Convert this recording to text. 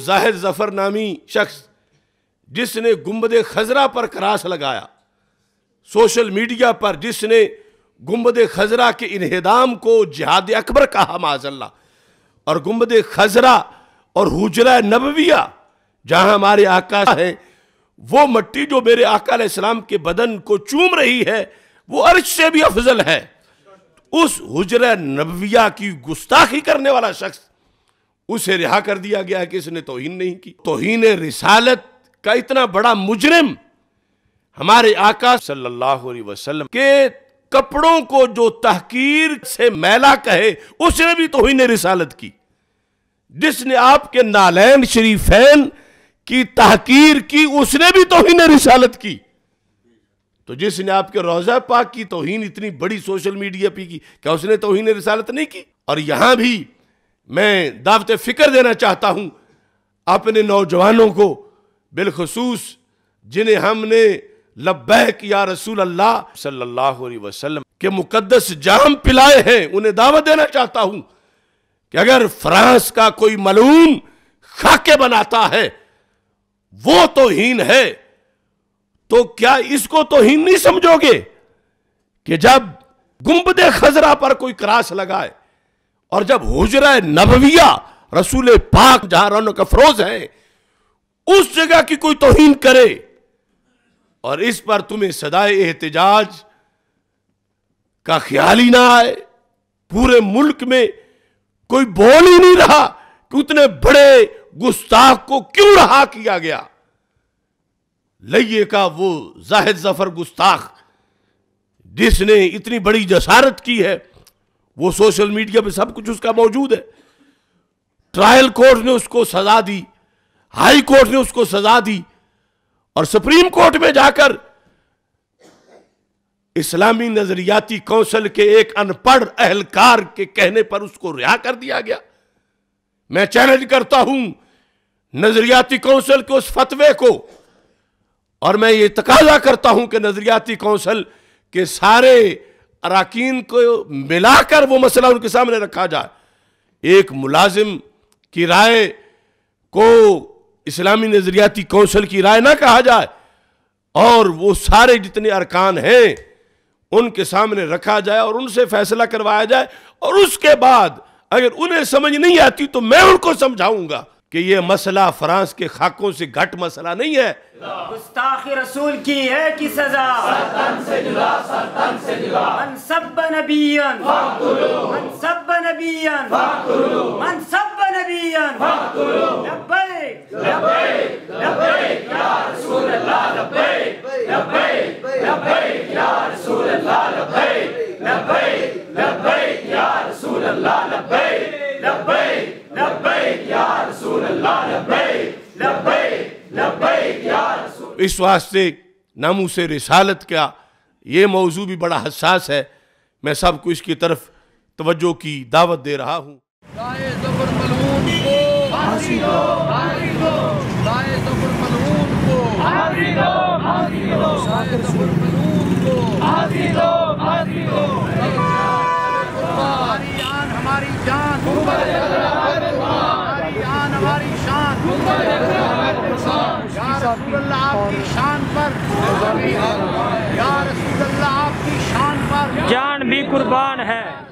زاہد ظفر نامی شخص جس نے گنبد خضرا پر کراس لگایا، سوشل میڈیا پر جس نے گنبد خضرا کے انہدام کو جہاد اکبر کہا معاذ اللہ، اور گنبد خضرا اور حجرہ نبویہ جہاں ہمارے آقا ہے، وہ مٹی جو میرے آقا علیہ السلام کے بدن کو چوم رہی ہے وہ عرش سے بھی افضل ہے۔ اس حجرہ نبویہ کی گستاخی کرنے والا شخص، اسے رہا کر دیا گیا کہ اس نے توہین نہیں کی۔ توہین رسالت کا اتنا بڑا مجرم ہمارے آقا صلی اللہ علیہ وسلم کے کپڑوں کو جو تحقیر سے میلا کہے، اس نے بھی توہین رسالت کی۔ جس نے آپ کے نالین شریفین کی تحقیر کی، اس نے بھی توہین رسالت کی۔ تو جس نے آپ کے روضہ پاک کی توہین اتنی بڑی سوشل میڈیا پہ کی، کیا اس نے توہین رسالت نہیں کی؟ اور یہاں بھی میں دعوت فکر دینا چاہتا ہوں اپنے نوجوانوں کو، بالخصوص جنہیں ہم نے لبیک یا رسول اللہ صلی اللہ علیہ وسلم کے مقدس جام پلائے ہیں، انہیں دعوت دینا چاہتا ہوں کہ اگر فرانس کا کوئی ملعون خاکے بناتا ہے وہ توہین ہے، تو کیا اس کو توہین نہیں سمجھو گے کہ جب گنبد خضرا پر کوئی کراس لگائے اور جب حجرہ نبویہ رسول پاک جہاں رونق افروز ہے اس جگہ کی کوئی توہین کرے اور اس پر تمہیں صدائے احتجاج کا خیال ہی نہ آئے؟ پورے ملک میں کوئی بول ہی نہیں رہا کہ اتنے بڑے گستاخ کو کیوں رہا کیا گیا۔ لئیے کا وہ زاہد ظفر گستاخ جس نے اتنی بڑی جسارت کی ہے، وہ سوشل میڈیا پہ سب کچھ اس کا موجود ہے۔ ٹرائل کورٹ نے اس کو سزا دی، ہائی کورٹ نے اس کو سزا دی، اور سپریم کورٹ میں جا کر اسلامی نظریاتی کونسل کے ایک ان پڑھ اہلکار کے کہنے پر اس کو رہا کر دیا گیا۔ میں چیلنج کرتا ہوں نظریاتی کونسل کے اس فتوے کو، اور میں یہ تقاضا کرتا ہوں کہ نظریاتی کونسل کے سارے اراکین کو ملا کر وہ مسئلہ ان کے سامنے رکھا جائے۔ ایک ملازم کی رائے کو اسلامی نظریاتی کونسل کی رائے نہ کہا جائے، اور وہ سارے جتنے ارکان ہیں ان کے سامنے رکھا جائے اور ان سے فیصلہ کروایا جائے، اور اس کے بعد اگر انہیں سمجھ نہیں آتی تو میں ان کو سمجھاؤں گا کہ یہ مسئلہ فرانس کے خاکوں سے گھٹ مسئلہ نہیں ہے۔ گستاخ رسول کی ہے کی سزا، سرطن سے جدا، سرطن سے جدا۔ من سب نبیاً فاقتلوہ، من سب نبیاً فاقتلوہ، من سب نبیاً فاقتلوہ۔ لبیک لبیک لبیک یا رسول اللہ، لبیک لبیک لبیک یا رسول اللہ، لبیک لبیک لبیک یا رسول اللہ، لبیک لبیک لبیک یا رسول اللہ، لبیک لبیک لبیک یا رسول۔ اس واسطے ناموس رسالت کا یہ موضوع بھی بڑا حساس ہے، میں سب کو اس کی طرف توجہ کی دعوت دے رہا ہوں۔ دائے ظفر ملعون کو پھانسی دو، پھانسی دو۔ دائے ظفر ملعون کو پھانسی دو، پھانسی دو۔ دائے ظفر ملعون کو پھانسی دو، پھانسی دو۔ ہماری آن ہماری جان، ہماری آن ہماری شان، یا رسول اللہ آپ کی شان پر، یا رسول اللہ آپ کی شان پر جان بھی قربان ہے۔